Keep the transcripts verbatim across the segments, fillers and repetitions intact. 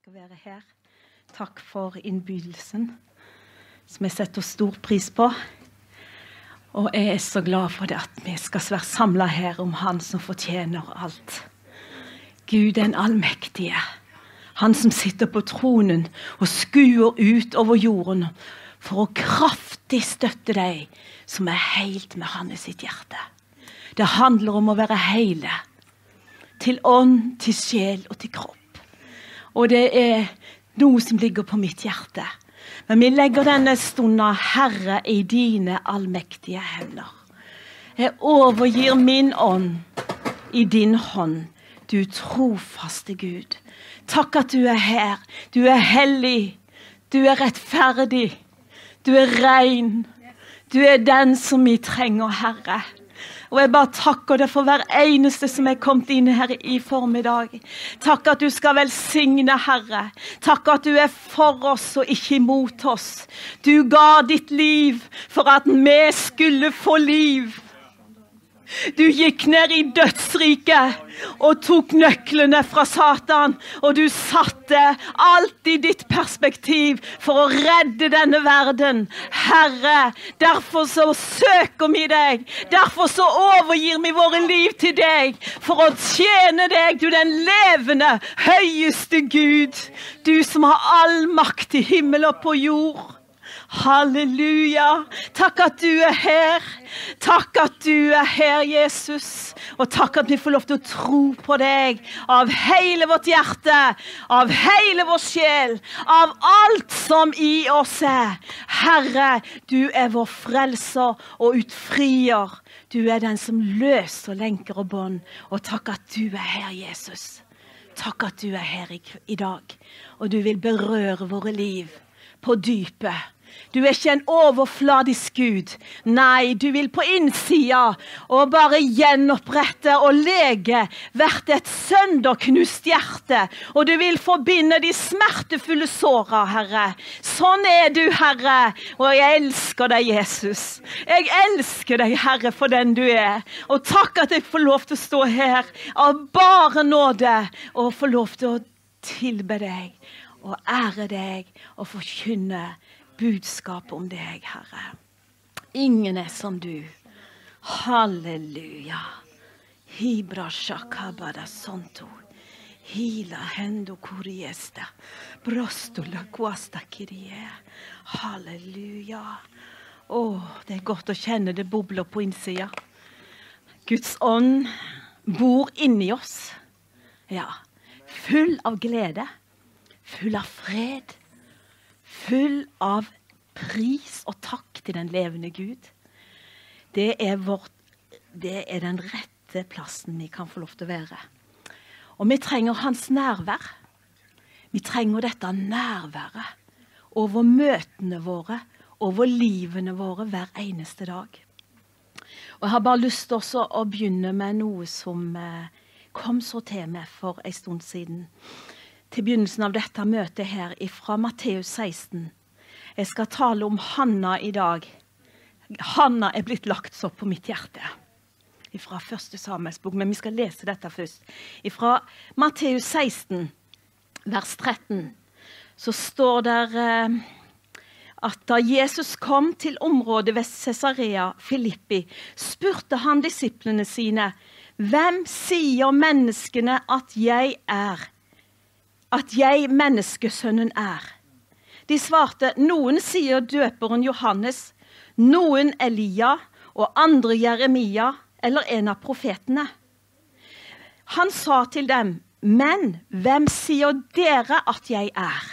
skal være her. Takk for innbydelsen, som jeg setter stor pris på. Og jeg er så glad for det at vi skal være samlet her om Han som fortjener alt. Gud den allmektige, Han som sitter på tronen og skuer ut over jorden for å kraftig støtte deg som er helt med Han i sitt hjerte. Det handler om å være hele, til ånd, til sjel og til kropp. Og det er noe som ligger på mitt hjerte. Men vi legger denne stunden, Herre, i dine allmektige hender. Jeg overgir min ånd i din hånd, du trofaste Gud. Takk at du er her. Du er hellig. Du er rettferdig. Du er ren. Du er den som vi trenger, Herre. Og jeg bare takker deg for hver eneste som er kommet inn her i formiddag. Takk at du skal velsigne, Herre. Takk at du er for oss og ikke imot oss. Du ga ditt liv for at vi skulle få liv. Du gikk ned i dødsriket og tok nøklene fra Satan, og du satte alt i ditt perspektiv for å redde denne verden. Herre, derfor så søker vi deg, derfor så overgir vi våre liv til deg, for å tjene deg, du den levende, høyeste Gud, du som har all makt i himmel og på jord. Halleluja. Takk at du er her. Takk at du er her, Jesus. Og takk at vi får lov til å tro på deg av hele vårt hjerte, av hele vår sjel, av alt som i oss er. Herre, du er vår frelser og utfrier. Du er den som løser lenker og bånd. Og takk at du er her, Jesus. Takk at du er her i, i dag. Og du vil berøre våre liv på dypet. Du er ikke en overfladisk Gud. Nei, du vil på innsida og bare gjenopprette og lege hvert et sønderknust hjerte. Og du vil forbinde de smertefulle såra, Herre. Sånn er du, Herre. Og jeg elsker deg, Jesus. Jeg elsker deg, Herre, for den du er. Og takk at jeg får lov til å stå her av bare nåde og få lov til å tilbe deg og ære deg og forkynne budskap om deg, Herre. Ingen er som du. Halleluja. Hibra shakabada santo. Hila hendo kuriesta. Brostula quasta kirie. Halleluja. Åh, det er godt å kjenne det bobler på innsida. Guds ånd bor inni oss. Ja, full av glede. Full av fred. Full av pris og takk til den levende Gud. Det er, vårt, det er den rette plassen vi kan få lov til å være. Og vi trenger hans nærvær. Vi trenger dette nærværet over møtene våre, over livene våre hver eneste dag. Og jeg har bare lyst til også å begynne med noe som eh, kom så til meg for en stund siden. Til begynnelsen av dette møtet her fra Matteus seksten. Jeg skal tale om Hanna i dag. Hanna er blitt lagt så på mitt hjerte. Fra første Samuels bok, men vi skal lese dette først. Fra Matteus seksten, vers tretten, så står der eh, at da Jesus kom til området ved Caesarea Filippi, spurte han disiplene sine, hvem sier menneskene at jeg er? At jeg menneskesønnen er. De svarte, noen sier døperen Johannes, noen Elia, og andre Jeremia, eller en av profetene. Han sa til dem, men hvem sier dere at jeg er?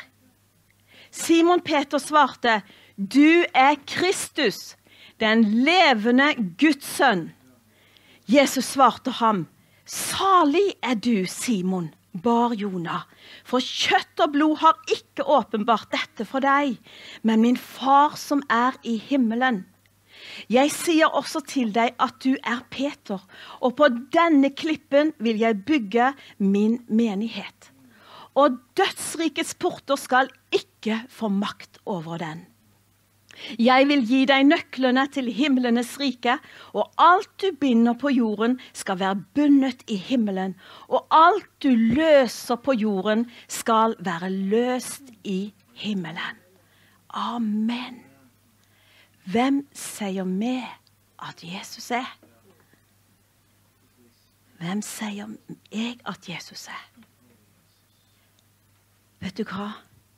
Simon Peter svarte, du er Kristus, den levende Guds sønn. Jesus svarte ham, salig er du, Simon, Bar Jona, for kjøtt og blod har ikke åpenbart dette for deg, men min far som er i himmelen. Jeg sier også til deg at du er Peter, og på denne klippen vil jeg bygge min menighet. Og dødsrikets porter skal ikke få makt over den. Jeg vil gi deg nøklene til himlenes rike, og alt du binder på jorden skal være bundet i himmelen, og alt du løser på jorden skal være løst i himmelen. Amen. Hvem sier med at Jesus er? Hvem sier jeg at Jesus er? Vet du hva?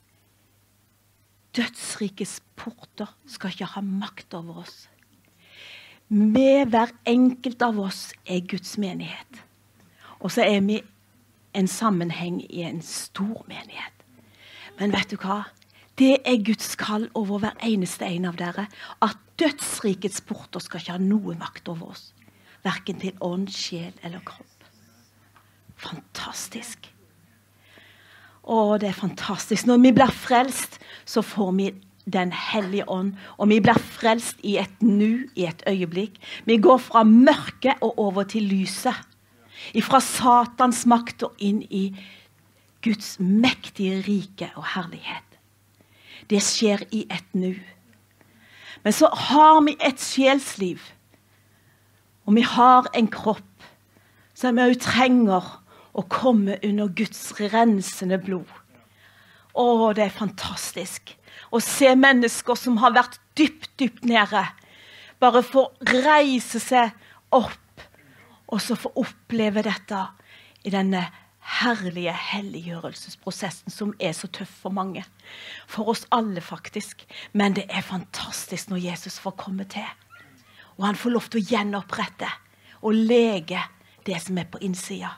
Dødsrikets porter skal ikke ha makt over oss. Med hver enkelt av oss er Guds menighet. Og så er vi en sammenheng i en stor menighet. Men vet du hva? Det er Guds kall over hver eneste en av dere, at dødsrikets porter skal ikke ha noe makt over oss. Hverken til ånd, sjel eller kropp. Fantastisk. Å, det er fantastisk. Når vi blir frelst, så får vi den hellige ånd, og vi blir frelst i et nu, i et øyeblikk. Vi går fra mørket og over til lyset. Fra Satans makt og inn i Guds mektige rike og herlighet. Det skjer i et nu. Men så har vi et sjelsliv, og vi har en kropp som vi også trenger å komme under Guds rensende blod. Å, det er fantastisk å se mennesker som har vært dypt, dypt nede, bare få reise seg opp, og så få oppleve dette i denne herlige helliggjørelsesprosessen som er så tøff for mange. For oss alle faktisk. Men det er fantastisk når Jesus får komme til. Og han får lov til å gjenopprette og lege det som er på innsida.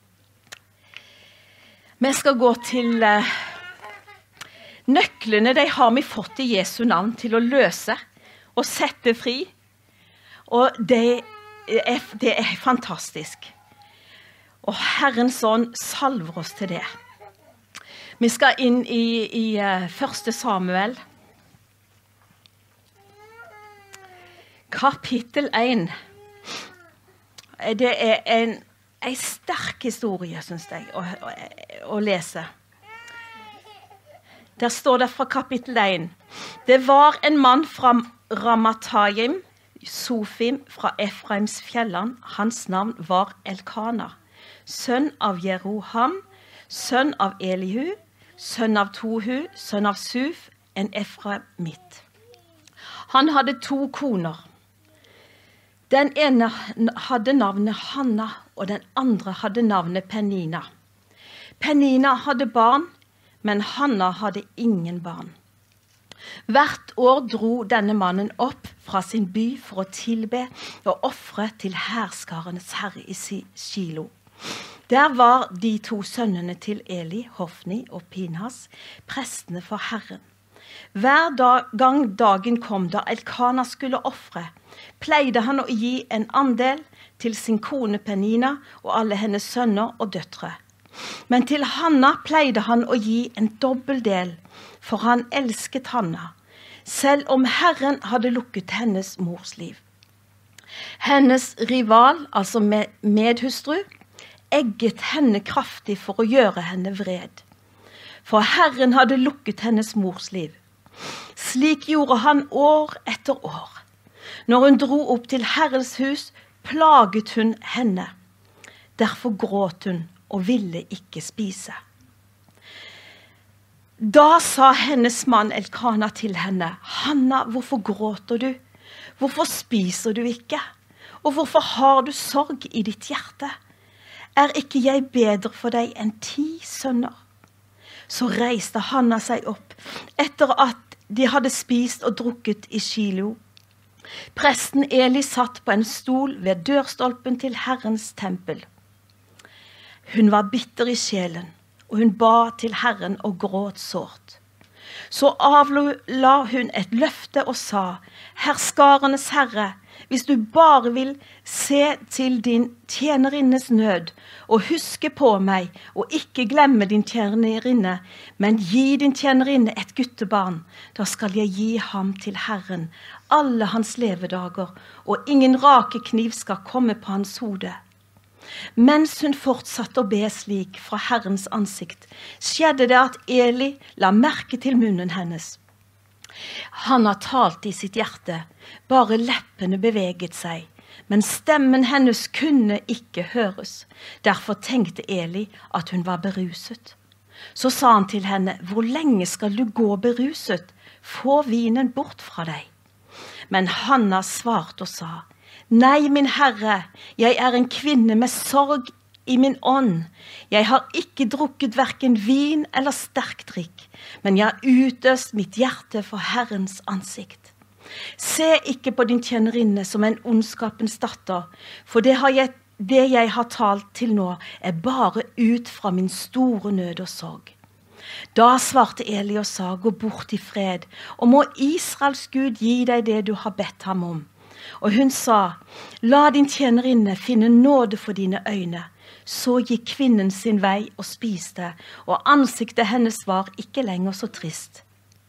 Vi skal gå til uh, nøklene, de har vi fått i Jesu navn til å løse og sette fri. Og det er, det er fantastisk. Og Herrens ånd salver oss til det. Vi skal inn i, i uh, første Samuel. Kapittel én. Det er en En sterk historie, synes jeg, å, å, å lese. Der står det fra kapittel én. Det var en mann fra Ramathaim, Sofim, fra Efraims fjelland. Hans navn var Elkana, sønn av Jeroham, sønn av Elihu, sønn av Tohu, sønn av Suf, en Efraimit. Han hadde to koner. Den ene hadde navnet Hanna, og den andre hadde navnet Penina. Penina hadde barn, men Hanna hadde ingen barn. Hvert år dro denne mannen opp fra sin by for å tilbe og offre til herskarenes herre i Shilo. Der var de to sønnene til Eli, Hofni og Pinhas, prestene for Herren. Hver dag, gang dagen kom da Elkana skulle offre, pleide han å gi en andel til sin kone Penina og alle hennes sønner og døtre. Men til Hanna pleide han å gi en dobbel del, for han elsket Hanna, selv om Herren hadde lukket hennes mors liv. Hennes rival, altså med medhustru, egget henne kraftig for å gjøre henne vred. For Herren hadde lukket hennes mors liv. Slik gjorde han år etter år. Når hun dro opp til Herrens hus, plaget hun henne. Derfor gråt hun og ville ikke spise. Da sa hennes mann Elkana til henne, «Hanna, hvorfor gråter du? Hvorfor spiser du ikke? Og hvorfor har du sorg i ditt hjerte? Er ikke jeg bedre for deg enn ti sønner?» Så reiste Hanna seg opp, etter at de hadde spist og drukket i Shilo. Presten Eli satt på en stol ved dørstolpen til Herrens tempel. Hun var bitter i sjelen, og hun ba til Herren og gråt sårt. Så avla hun et løfte og sa, «Herskarenes Herre, hvis du bare vil se til din tjenerinnes nød, og huske på meg, og ikke glemme din tjenerinne, men gi din tjenerinne et guttebarn, da skal jeg gi ham til Herren alle hans levedager, og ingen rakekniv skal komme på hans hode.» Mens hun fortsatte å be slik fra Herrens ansikt, skjedde det at Eli la merke til munnen hennes. Hanna talte i sitt hjerte, bare leppene beveget seg, men stemmen hennes kunne ikke høres. Derfor tenkte Eli at hun var beruset. Så sa han til henne, hvor lenge skal du gå beruset? Få vinen bort fra deg. Men Hanna svarte og sa, nei, min herre, jeg er en kvinne med sorg i min ånd. Jeg har ikke drukket hverken vin eller sterk drikk, men jeg har utøst mitt hjerte for Herrens ansikt. Se ikke på din tjenerinne som en ondskapens datter, for det, har jeg, det jeg har talt til nå er bare ut fra min store nød og sorg. Da svarte Eli og sa, gå bort i fred, og må Israels Gud gi deg det du har bedt ham om. Og hun sa, la din tjenerinne finne nåde for dine øyne. Så gikk kvinnen sin vei og spiste, og ansiktet hennes var ikke lenger så trist.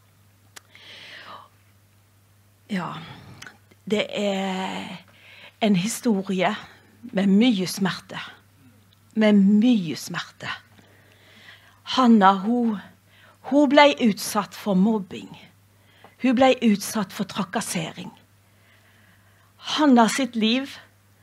Ja, det er en historie med mye smerte. Med mye smerte. Hanna, hun, hun ble utsatt for mobbing. Hun ble utsatt for trakassering. Hanna sitt liv,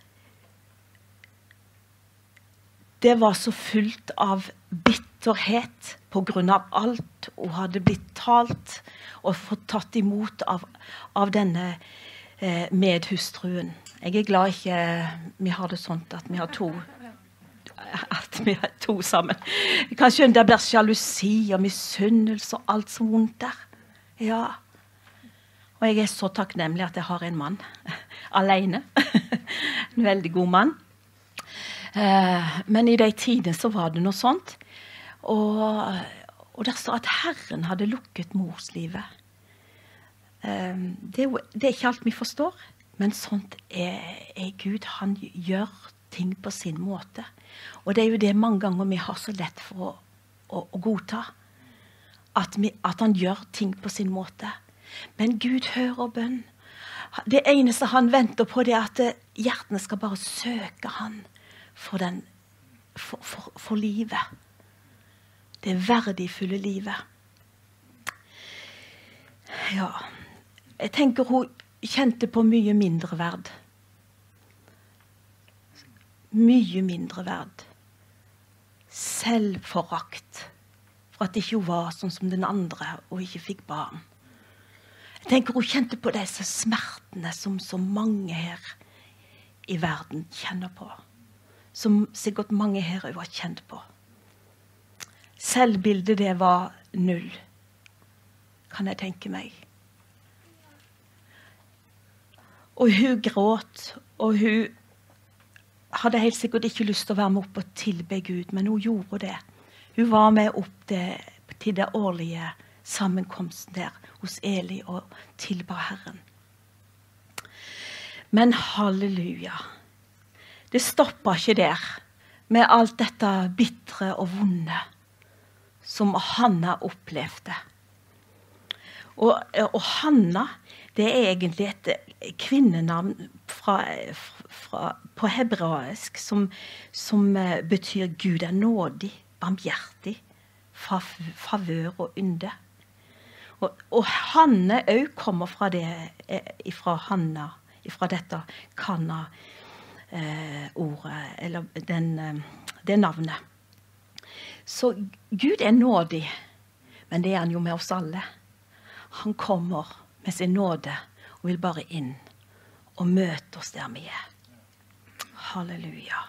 det var så fullt av bitterhet på grunn av alt hun hadde blitt talt og fått tatt imot av, av denne eh, medhustruen. Jeg er glad ikke vi har det sånt at vi har to, at vi er to sammen. Kanskje det blir sjalusi og misunnelse og alt så vondt der. Ja. Og jeg er så takknemlig at jeg har en mann alene. En veldig god mann. Men i de tidene så var det noe sånt. Og, og der så at Herren hadde lukket morslivet. Det, det er ikke alt vi forstår, men sånt er, er Gud. Han gjør ting på sin måte. Og det er jo det mange ganger vi har så lett for å, å, å godta. At, vi, at han gjør ting på sin måte. Men Gud hører bønn. Det eneste han venter på, det er at hjertene skal bare søke han. For, den, for, for, for livet. Det verdifulle livet. Ja, jeg tenker hun kjente på mye mindre verd. Mye mindre verd. Selvforakt. For at ikke hun var sånn som den andre, og ikke fikk barn. Jeg tenker hun kjente på disse smertene som så mange her i verden kjenner på. Som sikkert mange her har kjent på. Selvbildet det var null, kan jeg tenke meg. Og hun gråt, og hun hadde helt sikkert ikke lyst til å være med opp og tilbe Gud, men hun gjorde det. Hun var med opp det, til det årlige sammenkomsten der hos Eli og tilba Herren. Men halleluja. Det stoppet ikke der med alt dette bittre og vonde som Hanna opplevde. Og, og Hanna, det er egentlig et kvinnenavn fra, fra, på hebraisk som, som betyr Gud er nådig, barmhjertig, favør og ynde. Og, og Hanne også kommer fra det, fra Hanna, fra dette kanna, Eh, ordet, eller den, eh, det navnet. Så Gud er nådig, men det er han jo med oss alle. Han kommer med sin nåde og vil bare inn og møte oss der vi er. Halleluja.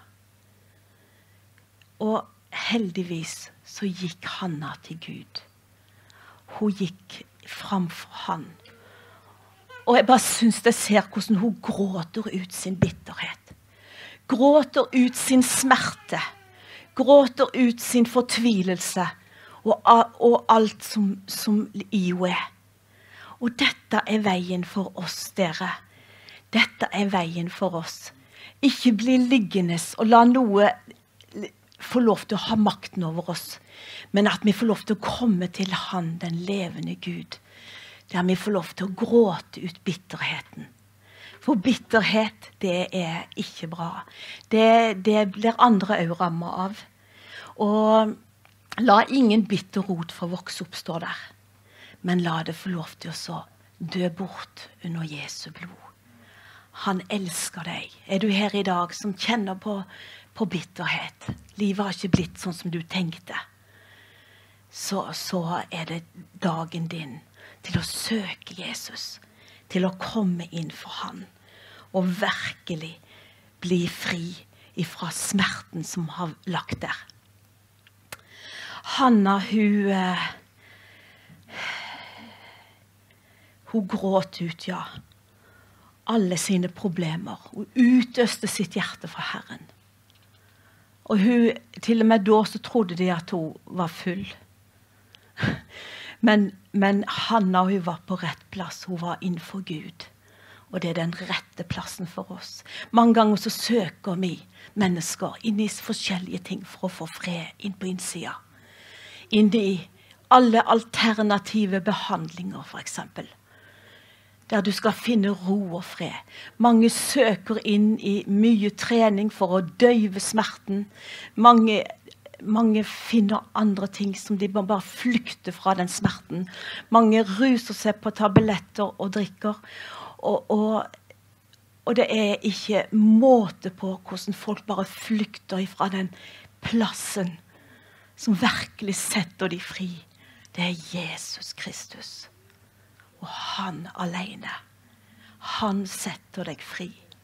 Og heldigvis så gikk Hanna til Gud. Hun gikk framfor han. Og jeg bare synes jeg ser hvordan hun gråter ut sin bitterhet. Gråter ut sin smerte, gråter ut sin fortvilelse, og, og alt som, som i henne er. Og dette er veien for oss, dere. Dette er veien for oss. Ikke bli liggende og la noe få lov til å ha makten over oss, men at vi får lov til å komme til han, den levende Gud, der vi får lov til å gråte ut bitterheten. For bitterhet, det er ikke bra. Det, det blir andre også rammet av. Og la ingen bitter rot få vokse opp, står der. men la det få lov til å så dø bort under Jesu blod. Han elsker deg. Er du her i dag som kjenner på, på bitterhet? Livet har ikke blitt sånn som du tenkte. Så, så er det dagen din til å søke Jesus, til å komme inn for han, og virkelig bli fri ifra smerten som har lagt der. Hanna, hun, eh, hun gråt ut, ja, alle sine problemer. Hun utøste sitt hjerte for Herren. Og hun, til og med da så trodde de at hun var full. Men, men Hanna, hun var på rett plass. Hun var innenfor Gud. Og det er den rette plassen for oss. Mange ganger så søker vi mennesker inn i forskjellige ting for å få fred inn på innsida. Inn i alle alternative behandlinger, for eksempel. Der du skal finne ro og fred. Mange søker inn i mye trening for å døyve smerten. Mange, mange finner andre ting som de bare flykter fra den smerten. Mange ruser seg på tabletter og drikker. Og, og, og det er ikke måte på hvordan folk bare flykter fra den plassen som virkelig setter de fri. Det er Jesus Kristus. Og han alene. Han setter deg fri.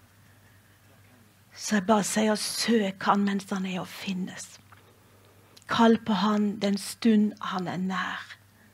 Så jeg bare sier, søk han mens han er å finnes. Kall på han den stund han er nær.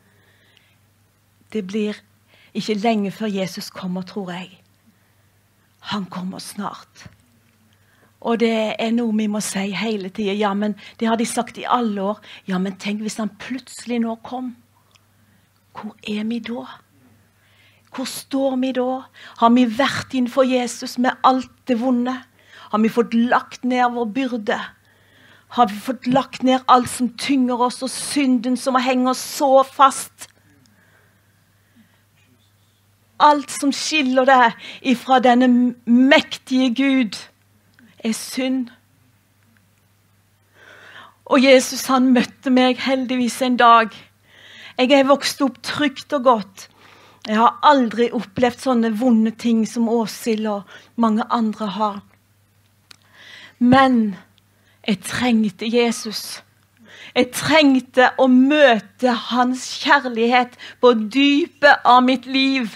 Det blir ikke lenge før Jesus kommer, tror jeg. Han kommer snart. Og det er noe vi må si hele tiden. Ja, men det har de sagt i alle år. Ja, men tenk hvis han plutselig nå kom. Hvor er vi da? Hvor står vi da? Har vi vært innenfor Jesus med alt det vonde? Har vi fått lagt ned vår byrde? Har vi fått lagt ned alt som tynger oss, og synden som henger så fast? Alt som skiller deg ifra denne mektige Gud er synd. Og Jesus, han møtte meg heldigvis en dag. Jeg er vokst opp trygt og godt. Jeg har aldri opplevd sånne vonde ting som Åshild og mange andre har. Men jeg trengte Jesus. Jeg trengte å møte hans kjærlighet på dypet av mitt liv.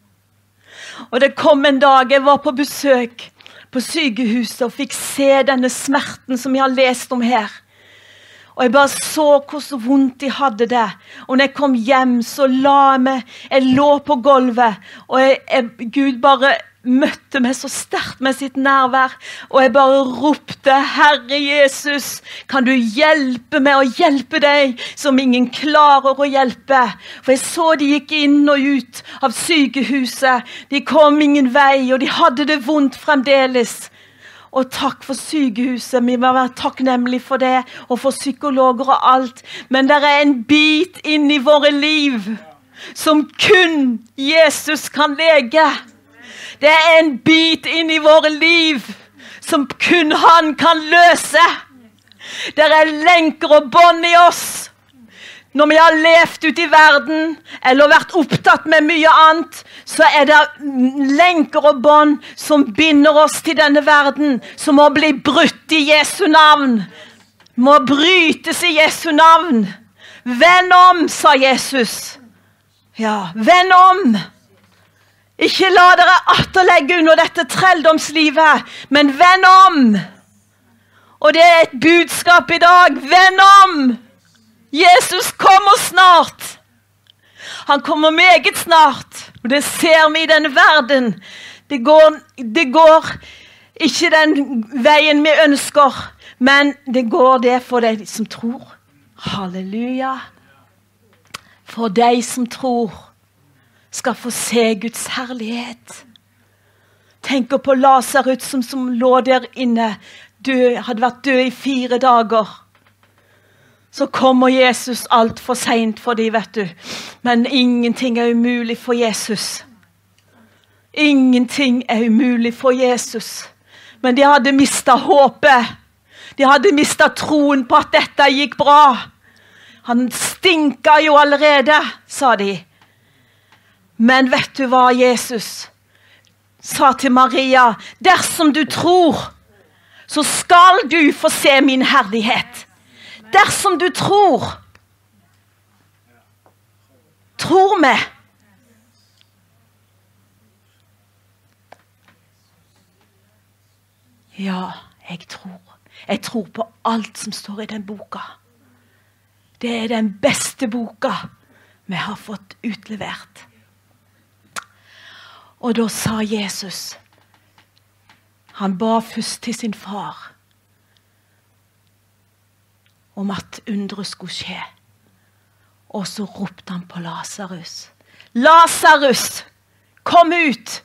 Og det kom en dag jeg var på besøk på sykehuset og fikk se denne smerten som jeg har lest om her. Og jeg bare så hvordan vondt de hadde det. Og når jeg kom hjem, så la jeg meg, jeg lå på gulvet, og jeg, jeg, Gud bare møtte meg så sterkt med sitt nærvær. Og jeg bare ropte, Herre Jesus, kan du hjelpe meg og hjelpe deg som ingen klarer å hjelpe? For jeg så de gikk inn og ut av sykehuset. De kom ingen vei, og de hadde det vondt fremdeles. Og takk for sykehuset, vi må være takknemlige for det, og for psykologer og alt. Men det er en bit inn i våre liv, som kun Jesus kan lege. Det er en bit inn i våre liv, som kun han kan løse. Det er lenker og bånd i oss. Når vi har levd ut i verden, eller vært opptatt med mye annet, så er det lenker og bånd som binder oss til denne verden, som må bli brutt i Jesu navn. Må brytes i Jesu navn. Vend om, sa Jesus. Ja, vend om. Ikke la dere atterlegge under dette trelldomslivet, men vend om. Og det er et budskap i dag. Vend om. Jesus kommer snart. Han kommer meget snart. Og det ser vi i denne verden. Det går, det går ikke den veien vi ønsker, men det går det for de som tror. Halleluja. For de som tror skal få se Guds herlighet. Tenker på Lazarus som, som lå der inne, død, hadde vært død i fire dager. Så kommer Jesus alt for sent for de, vet du. Men ingenting er umulig for Jesus. Ingenting er umulig for Jesus. Men de hadde mistet håpet. De hadde mistet troen på at dette gikk bra. Han stinker jo allerede, sa de. Men vet du hva Jesus sa til Maria? Dersom du tror, så skal du få se min herlighet. Dersom du tror. Tror vi. Ja, jeg tror. Jeg tror på alt som står i den boka. Det er den beste boka vi har fått utlevert. Og da sa Jesus, han ba først til sin far om at undret skulle skje. Og så ropte han på Lazarus. Lazarus, kom ut!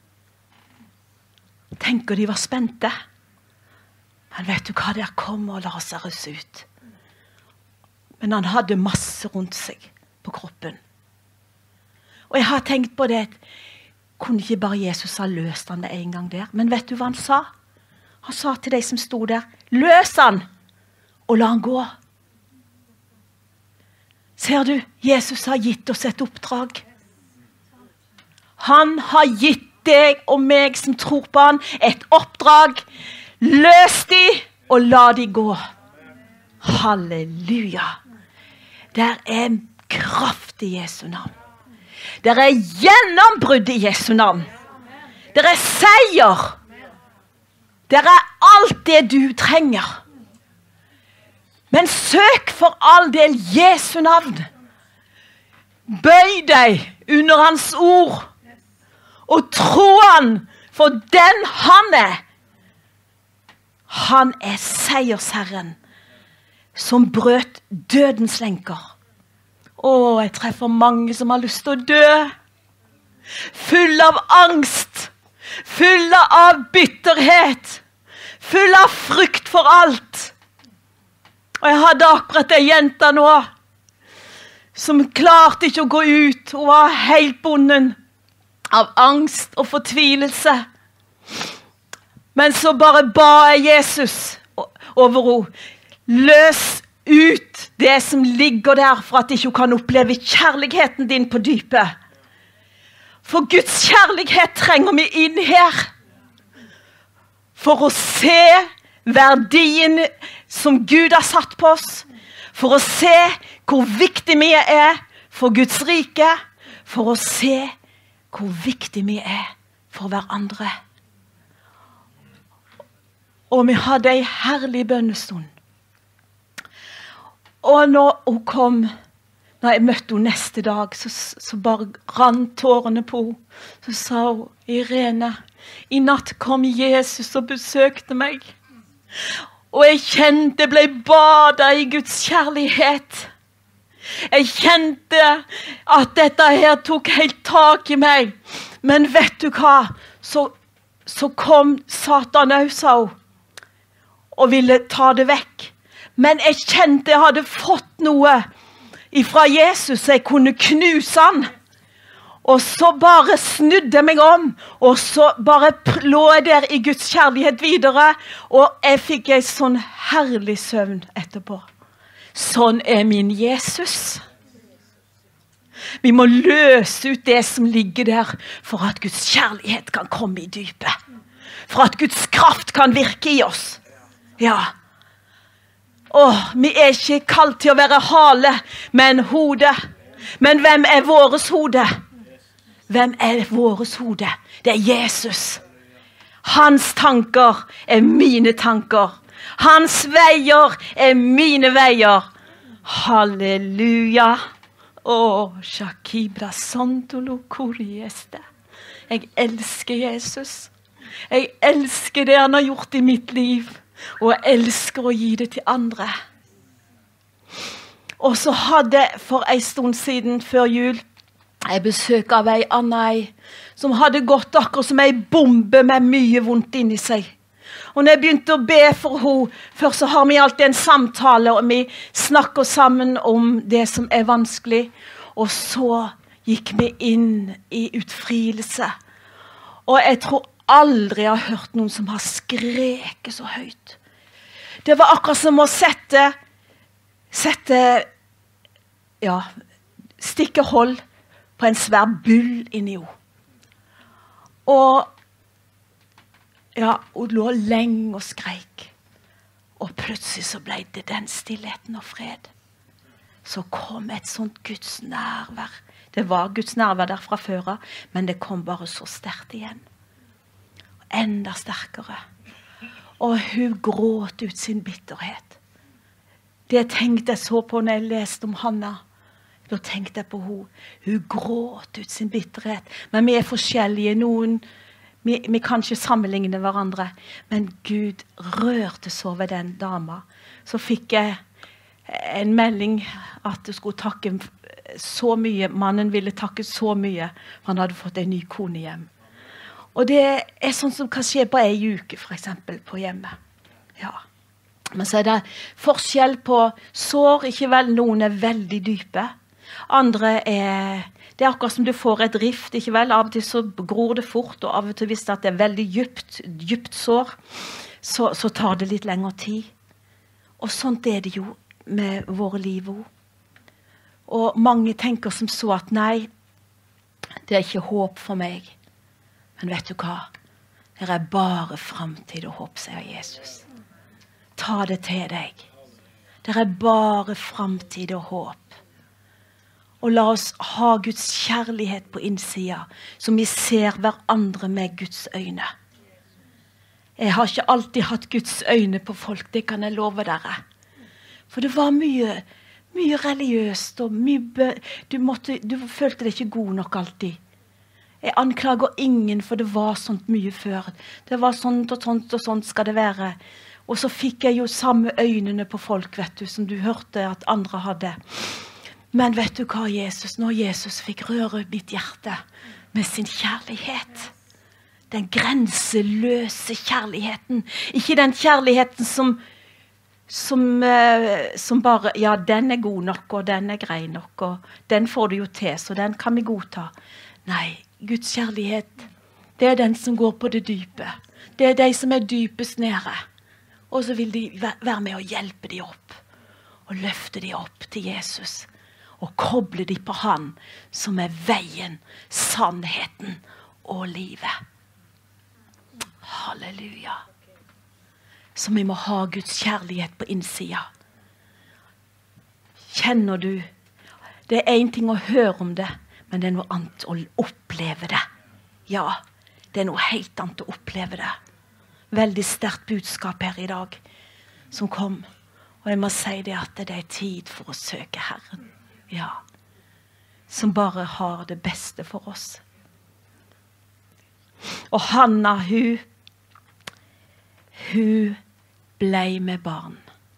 Tenker de var spente. Men vet du hva, der kommer Lazarus ut. Men han hadde masse rundt seg på kroppen. Og jeg har tenkt på det, kunne ikke bare Jesus ha løst han med en gang der? Men vet du hva han sa? Han sa til de som stod der, løs han, og la han gå. Ser du, Jesus har gitt oss et oppdrag. Han har gitt deg og meg som tror på han, et oppdrag. Løs de, og la de gå. Halleluja. Der er kraft i Jesu navn. Der er gjennombrudd i Jesu navn. Der er seier. Der er alt det du trenger. Men søk for all del Jesu navn. Bøy deg under hans ord. Og tro han for den han er. Han er seiersherren som brøt dødens lenker. Åh, jeg treffer mange som har lyst til å dø. Full av angst. Full av bitterhet. Full av frykt for alt. Og jeg hadde akkurat en jente nå som klarte ikke å gå ut. Hun var helt bonden av angst og fortvilelse. Men så bare ba jeg Jesus over henne. Løs ut det som ligger der for at ikke hun kan oppleve kjærligheten din på dypet. For Guds kjærlighet trenger vi inn her. For å se verdien som Gud har satt på oss. For å se hvor viktig vi er for Guds rike. For å se hvor viktig vi er for hverandre. Og vi hadde en herlig bønnestund. Og når hun kom, når jeg møtte henne neste dag, så, så bare rant tårene på henne. Så sa hun, Irene, i natt kom Jesus og besøkte meg. Og jeg kjente, jeg ble badet i Guds kjærlighet. Jeg kjente at dette her tok helt tak i meg. Men vet du hva? Så, så kom Satan også, sa hun, og ville ta det vekk. Men jeg kjente jeg hadde fått noe ifra Jesus, så jeg kunne knuse han. Og så bare snudde jeg meg om, og så bare lå jeg der i Guds kjærlighet videre, og jeg fikk en sånn herlig søvn etterpå. Sånn er min Jesus. Vi må løse ut det som ligger der, for at Guds kjærlighet kan komme i dypet. For at Guds kraft kan virke i oss. Ja. Åh, vi er ikke kalt til å være hale, men hode. Men hvem er våres hode? Hvem er våres hode? Det er Jesus. Hans tanker er mine tanker. Hans veier er mine veier. Halleluja. Åh, Shakibra Santolo Kurieste. Jeg elsker Jesus. Jeg elsker det han har gjort i mitt liv. Og jeg elsker å gi det til andre. Og så hadde for en stund siden, før jul, jeg besøk av ei Anna, som hadde gått akkurat som ei bombe med mye vondt inni seg. Og når jeg begynte å be for henne, først så har vi alltid en samtale, og vi snakker sammen om det som er vanskelig. Og så gikk vi inn i utfrielse. Og jeg tror aldri har hørt noen som har skreket så høyt. Det var akkurat som å sette, sette, ja, stikke hold på en svær bull inni henne. Og ja, hun lå lenge og skreik. Og plutselig så ble det den stillheten og fred. Så kom et sånt Guds nærvær. Det var Guds nærvær der fra før av, men det kom bare så sterkt igjen. Enda sterkere. Og hun gråt ut sin bitterhet. Det tenkte jeg så på når jeg leste om Hanna. Da tenkte jeg på henne. Hun gråt ut sin bitterhet. Men vi er forskjellige. Noen, vi, vi kan ikke sammenligne hverandre. Men Gud rørte så ved den dama. Så fikk jeg en melding at du skulle takke så mye. Mannen ville takke så mye. Han hadde fått en ny kone hjem. Og det er sånn som kan skje på en uke, for eksempel, på hjemmet. Ja. Men så er det forskjell på sår. Ikke vel, noen er veldig dype. Andre er, det er akkurat som du får et rift, ikke vel? Av og til så gror det fort, og av og til hvis det er veldig djupt, djupt sår, så, så tar det litt lengre tid. Og sånt er det jo med våre liv også. Og mange tenker som så at nei, det er ikke håp for meg. Men vet du hva? Det er bare fremtid og håp, sier Jesus. Ta det til deg. Det er bare fremtid og håp. Og la oss ha Guds kjærlighet på innsida, som vi ser hverandre med Guds øyne. Jeg har ikke alltid hatt Guds øyne på folk, det kan jeg love dere. For det var mye, mye religiøst, og mye bø du, måtte, du følte deg ikke god nok alltid. Jeg anklager ingen, for det var sånt mye før. Det var sånt og sånt og sånt skal det være. Og så fikk jeg jo samme øynene på folk, vet du, som du hørte at andre hadde. Men vet du hva, Jesus? Når Jesus fikk røre mitt hjerte med sin kjærlighet, den grenseløse kjærligheten, ikke den kjærligheten som, som, uh, som bare, ja, den er god nok, og den er grei nok, og den får du jo til, så den kan vi godta. Nei, Guds kjærlighet, det er den som går på det dype. Det er de som er dypest nede. Og så vil de være med å hjelpe de opp, og løfte de opp til Jesus, og koble de på han som er veien, sannheten og livet. Halleluja. Så vi må ha Guds kjærlighet på innsida. Kjenner du? Det er en ting å høre om det, men det er noe annet å oppleve det. Ja, det er noe helt annet å oppleve det. Veldig sterkt budskap her i dag som kom. Og jeg må si det at det er tid for å søke Herren. Ja, som bare har det beste for oss. Og Hanna, hun, hun ble med barn.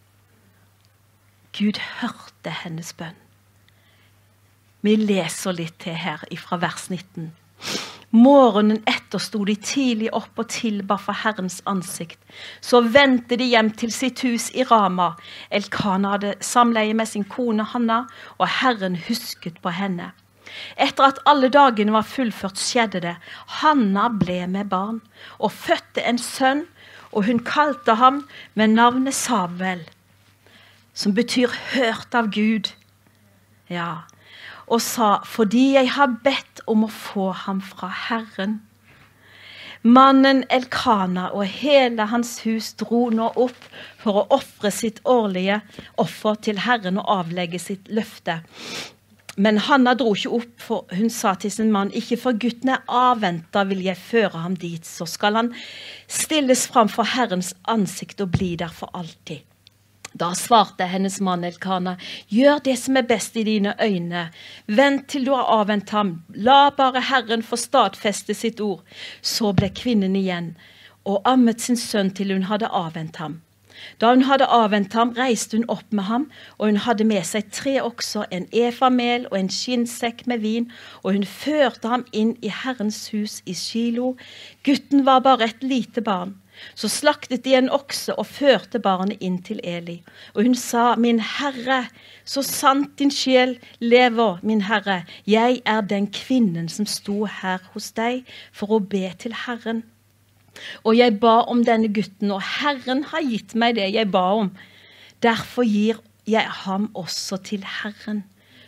Gud hørte hennes bønn. Vi leser litt til her fra vers nitten. Morgenen etter stod de tidlig opp og tilba for Herrens ansikt. Så vendte de hjem til sitt hus i Rama. Elkana hadde samleie med sin kone Hanna, og Herren husket på henne. Etter at alle dagene var fullført, skjedde det. Hanna ble med barn, og fødte en sønn, og hun kalte ham med navnet Samuel, som betyr hørt av Gud. Ja, og sa, fordi jeg har bedt om å få ham fra Herren. Mannen Elkana og hele hans hus dro nå opp for å offre sitt årlige offer til Herren og avlegge sitt løfte. Men Hanna dro ikke opp, for hun sa til sin mann, ikke for gutten er avventet vil jeg føre ham dit, så skal han stilles fram for Herrens ansikt og bli der for alltid. Da svarte hennes mann Elkana, gjør det som er best i dine øyne. Vent til du har avvent ham. La bare Herren få stadfeste sitt ord. Så ble kvinnen igjen og ammet sin sønn til hun hadde avvent ham. Da hun hadde avvent ham, reiste hun opp med ham, og hun hadde med seg tre okser, en efa mel og en skinnsekk med vin, og hun førte ham inn i Herrens hus i Shilo. Gutten var bare et lite barn. Så slaktet de en okse og førte barnet inn til Eli. Og hun sa, min Herre, så sant din sjel lever, min Herre, jeg er den kvinnen som sto her hos deg for å be til Herren. Og jeg ba om denne gutten, og Herren har gitt meg det jeg ba om. Derfor gir jeg ham også til Herren.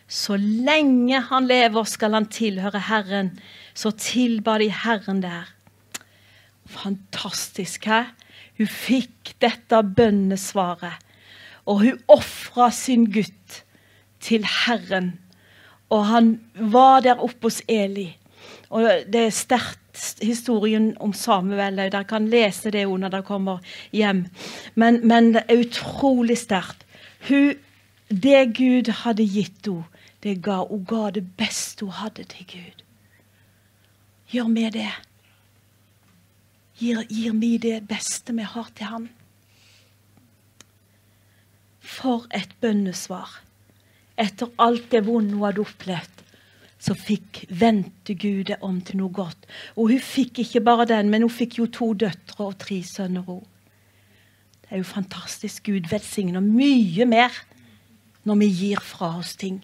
Så lenge han lever skal han tilhøre Herren. Så tilba de Herren der. Fantastisk, hæ? Hun fikk dette bønnesvaret. Og hun offret sin gutt til Herren. Og han var der oppe hos Eli. Og det er sterkt historien om Samuel. Dere kan lese det når dere kommer hjem. Men, men det er utrolig sterkt. Hun, det Gud hadde gitt henne, det ga, hun ga det beste hun hadde til Gud. Gjør vi det? Gir, gir vi det beste vi har til han? For et bønnesvar. Etter alt det vonde hun hadde opplevd, så fikk vente Gud det om til noe godt. Og hun fikk ikke bare den, men hun fikk jo to døtre og tre sønner også. Det er jo fantastisk. Gud velsigner mye mer når vi gir fra oss ting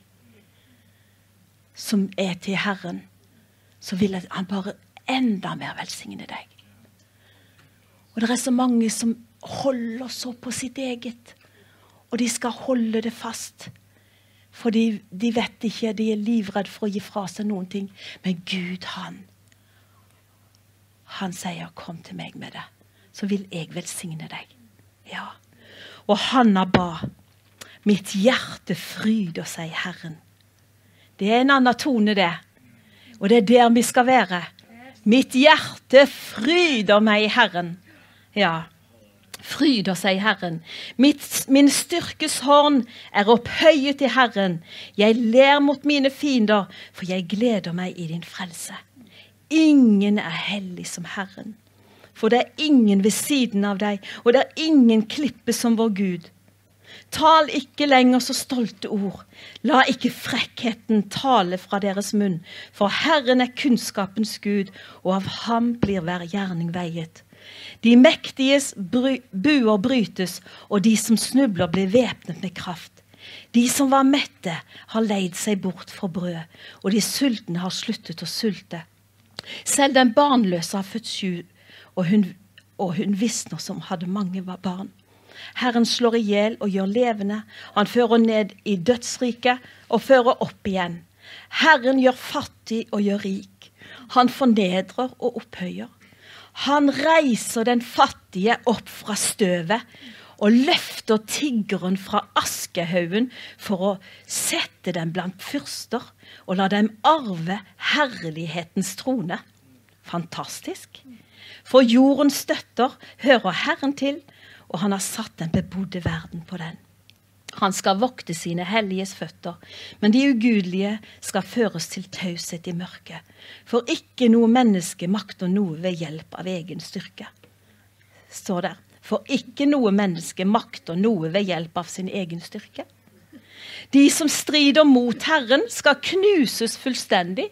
som er til Herren. Så vil han bare enda mer velsigne deg. Og det er så mange som holder så på sitt eget, og de skal holde det fast. For de, de vet ikke, de er livredde for å gi fra seg noen ting. Men Gud, han, han sier, kom til meg med det. Så vil jeg velsigne deg. Ja. Og Hanna ba, mitt hjerte fryder seg Herren. Det er en annen tone det. Og det er der vi skal være. Mitt hjerte fryder meg i Herren. Ja. Fryder seg Herren. Mitt, min styrkes horn er opphøyet i Herren. Jeg ler mot mine fiender, for jeg gleder meg i din frelse. Ingen er hellig som Herren. For det er ingen ved siden av deg, og det er ingen klippe som vår Gud. Tal ikke lenger så stolte ord. La ikke frekkheten tale fra deres munn, for Herren er kunnskapens Gud, og av ham blir hver gjerning veiet. De mektiges buer brytes, og de som snubler blir væpnet med kraft. De som var mette har leid seg bort for brød, og de sultne har sluttet å sulte. Selv den barnløse har født sju, og hun, og hun visner som hadde mange barn. Herren slår ihjel og gjør levende. Han fører ned i dødsriket og fører opp igjen. Herren gjør fattig og gjør rik. Han fornedrer og opphøyer. Han reiser den fattige opp fra støvet og løfter tiggeren fra askehaugen for å sette dem blant fyrster og la dem arve herlighetens trone. Fantastisk. For jordens støtter hører Herren til, og han har satt den bebodde verden på den. Han skal vokte sine helliges føtter, men de ugudelige skal føres til taushet i mørket. For ikke noe menneske makter noe ved hjelp av egen styrke. Står der. For ikke noe menneske makter noe ved hjelp av sin egen styrke. De som strider mot Herren skal knuses fullstendig.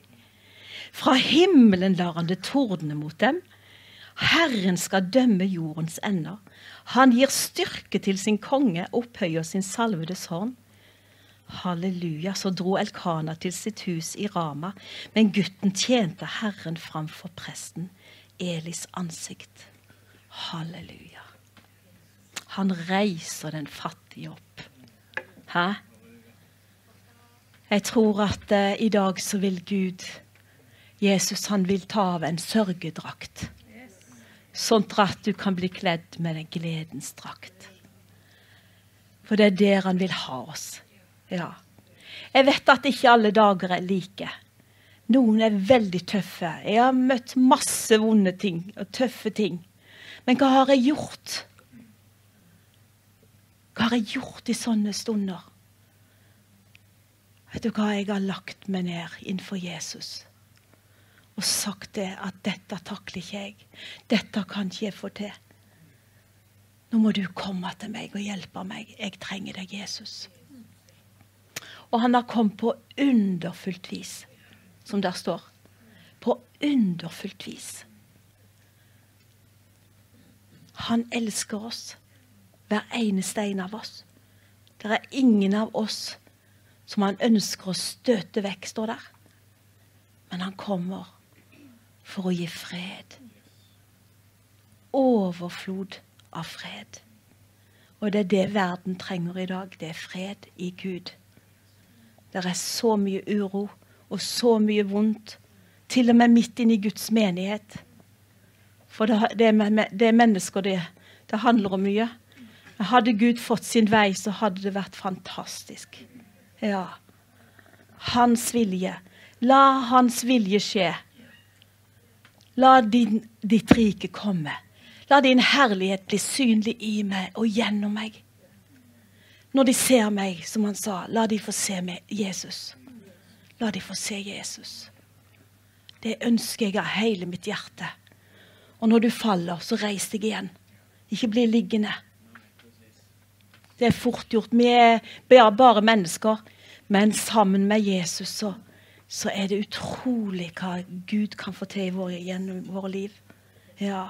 Fra himmelen lar han det tordne mot dem. Herren skal dømme jordens ender. Han gir styrke til sin konge, opphøyer sin salvedes horn. Halleluja, så dro Elkana til sitt hus i Rama, men gutten tjente Herren framfor presten, Elis ansikt. Halleluja. Han reiser den fattige opp. Hæ? Jeg tror at uh, i dag så vil Gud, Jesus, han vil ta av en sørgedrakt. Sånn at du kan bli kledd med en gledens drakt. For det er der han vil ha oss. Ja. Jeg vet at ikke alle dager er like. Noen er veldig tøffe. Jeg har møtt masse vonde ting og tøffe ting. Men hva har jeg gjort? Hva har jeg gjort i sånne stunder? Vet du hva, jeg har lagt meg ned innenfor Jesus. Og sagt det at dette takler ikke jeg. Dette kan ikke jeg få til. Nå må du komme til meg og hjelpe meg. Jeg trenger deg, Jesus. Og han har kommet på underfullt vis, som der står. På underfullt vis. Han elsker oss, hver eneste en av oss. Det er ingen av oss som han ønsker å støte vekk, står der. Men han kommer for å gi fred. Overflod av fred. Og det er det verden trenger i dag. Det er fred i Gud. Det er så mye uro og så mye vondt, til og med midt inn i Guds menighet. For det, det, er, det er mennesker det, det handler om mye. Hadde Gud fått sin vei, så hadde det vært fantastisk. Ja. Hans vilje. La hans vilje skje. La din, ditt rike komme. La din herlighet bli synlig i meg og gjennom meg. Når de ser meg, som han sa, la de få se meg, Jesus. La de få se Jesus. Det ønsker jeg av hele mitt hjerte. Og når du faller, så reis deg igjen. Ikke bli liggende. Det er fort gjort. Vi er bare mennesker, men sammen med Jesus så, så er det utrolig hva Gud kan få til i våre, gjennom våre liv. Ja.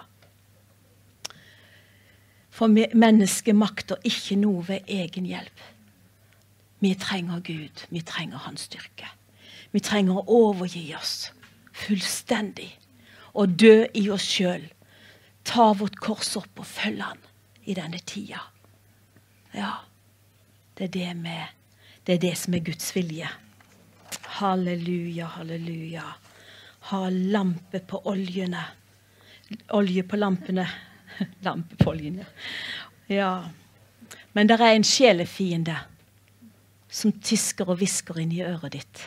For mennesket makter ikke noe ved egen hjelp. Vi trenger Gud. Vi trenger hans styrke. Vi trenger å overgi oss fullstendig og dø i oss selv. Ta vårt kors opp og følge han i denne tida. Ja, det er det, med, det er det som er Guds vilje. Halleluja, halleluja. Ha lampe på oljene. Olje på lampene. Lampe på oljene. Ja. Men det er en sjelefiende som tisker og visker inn i øret ditt.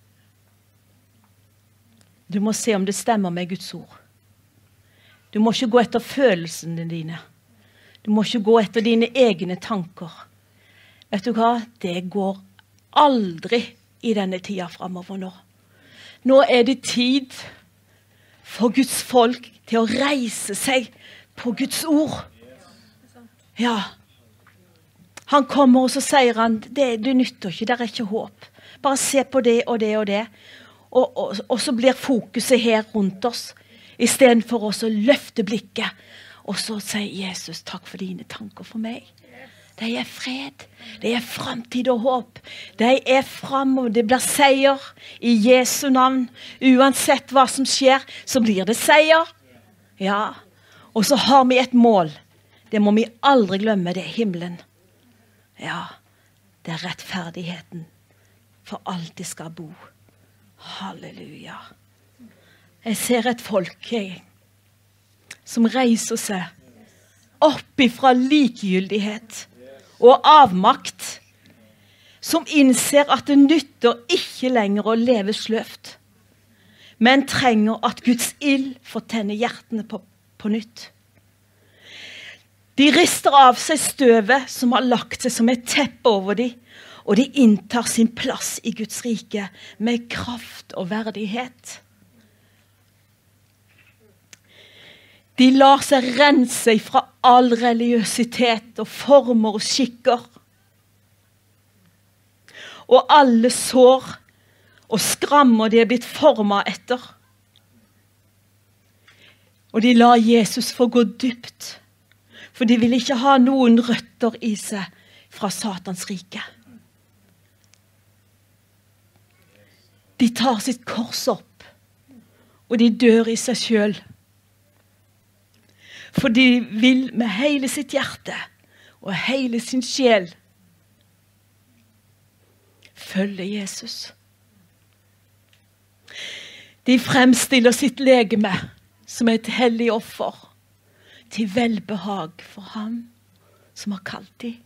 Du må se om det stemmer med Guds ord. Du må ikke gå etter følelsene dine. Du må ikke gå etter dine egne tanker. Vet du hva? Det går aldri i denne tida fremover nå. Nå er det tid for Guds folk til å reise seg på Guds ord. Ja. Han kommer og så sier han, det, det nytter ikke, det er ikke håp. Bare se på det og det og det. Og, og, og så blir fokuset her rundt oss, i stedet for oss å løfte blikket. Og så sier Jesus, takk for dine tanker for meg. Det er fred, det er fremtid og håp. Det er frem, og det blir seier i Jesu navn. Uansett hva som skjer, så blir det seier. Ja, og så har vi et mål. Det må vi aldri glemme, det er himmelen. Ja, det er rettferdigheten, for alltid skal bo. Halleluja. Jeg ser et folk jeg, som reiser seg opp ifra likegyldighet og avmakt, som innser at det nytter ikke lenger å leve sløvt, men trenger at Guds ild får tenne hjertene på, på nytt. De rister av seg støvet som har lagt seg som et teppe over dem, og de inntar sin plass i Guds rike med kraft og verdighet. De lar seg rense fra all religiøsitet og former og skikker. Og alle sår og skrammer de er blitt formet etter. Og de lar Jesus få gå dypt, for de vil ikke ha noen røtter i seg fra Satans rike. De tar sitt kors opp, og de dør i seg selv. For de vil med hele sitt hjerte og hele sin sjel følge Jesus. De fremstiller sitt legeme som et hellig offer til velbehag for ham som har kalt dem.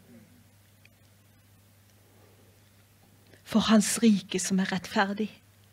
For hans rike som er rettferdig.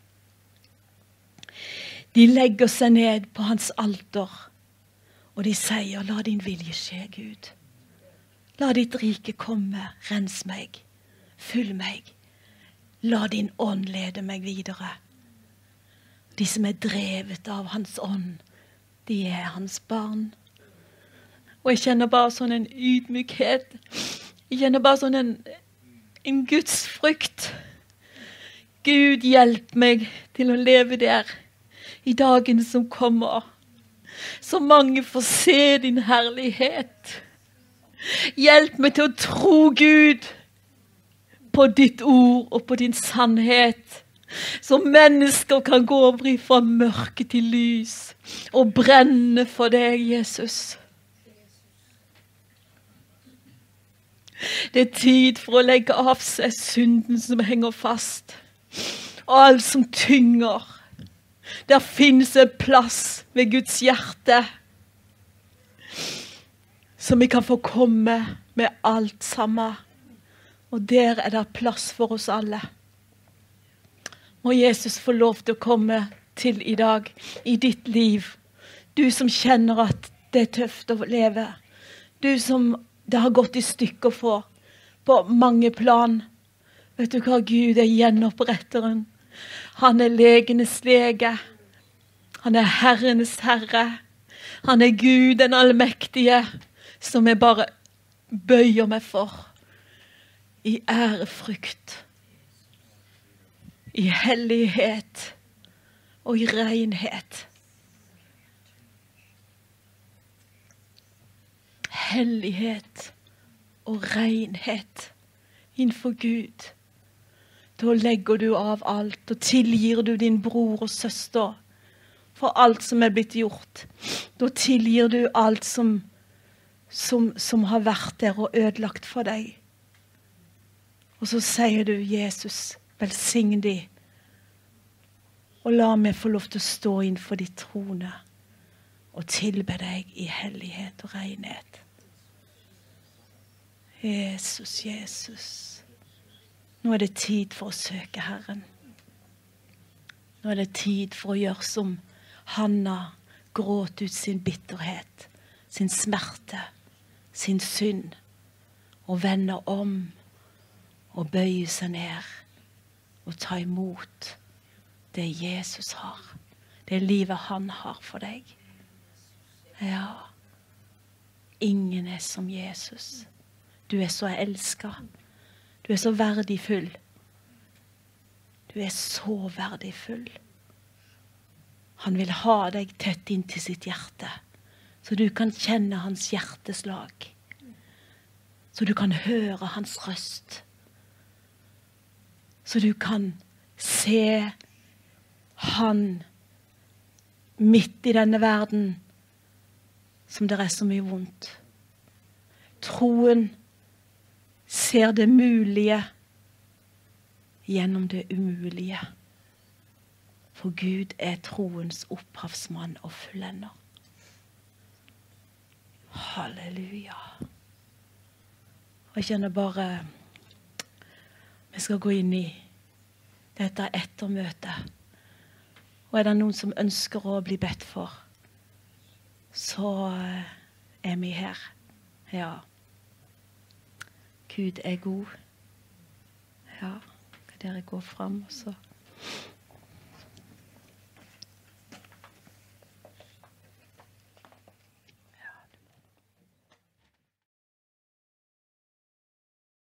De legger seg ned på hans alter, og de sier, la din vilje skje, Gud. La ditt rike komme, rens meg, fyll meg. La din ånd lede meg videre. De som er drevet av hans ånd, de er hans barn. Og jeg kjenner bare sånn en ydmykhet. Jeg kjenner bare sånn en, en Guds frykt. Gud, hjelp meg til å leve der i dagen som kommer. Så mange får se din herlighet. Hjelp meg til å tro, Gud, på ditt ord og på din sannhet. Så mennesker kan gå over fra mørke til lys og brenne for deg, Jesus. Det er tid for å legge av seg synden som henger fast. Og alt som tynger. Der finnes en plass ved Guds hjerte. Så vi kan få komme med alt sammen. Og der er det plass for oss alle. Må Jesus få lov til å komme til i dag, i ditt liv. Du som kjenner at det er tøft å leve. Du som det har gått i stykker for, på mange plan. Vet du hva? Gud er gjenoppretteren. Han er legenes lege. Han er herrenes herre. Han er Gud, den allmektige, som jeg bare bøyer meg for. I ærefrykt. I hellighet. Og i renhet. Hellighet og renhet innenfor Gud. Da legger du av alt og tilgir du din bror og søster for alt som er blitt gjort. Da tilgir du alt som, som, som har vært der og ødelagt for deg. Og så sier du, Jesus, velsign de, og la meg få lov til å stå innenfor ditt trone og tilbe deg i hellighet og renhet. Jesus, Jesus. Nå er det tid for å søke Herren. Nå er det tid for å gjøre som Hanna gråt ut sin bitterhet, sin smerte, sin synd, og vende om og bøye seg ned og ta imot det Jesus har. Det livet han har for deg. Ja, ingen er som Jesus. Du er så elsket. Du er så verdifull. Du er så verdifull. Han vil ha deg tett inn til sitt hjerte, så du kan kjenne hans hjerteslag. Så du kan høre hans røst. Så du kan se han midt i denne verden som det er så mye vondt. Troen ser det mulige gjennom det umulige. For Gud er troens opphavsmann og fullender. Halleluja. Og jeg kjenner bare vi skal gå inn i dette ettermøtet. Og er det noen som ønsker å bli bedt for, så er vi her. Ja. Gud er god. Ja, dere går frem, og så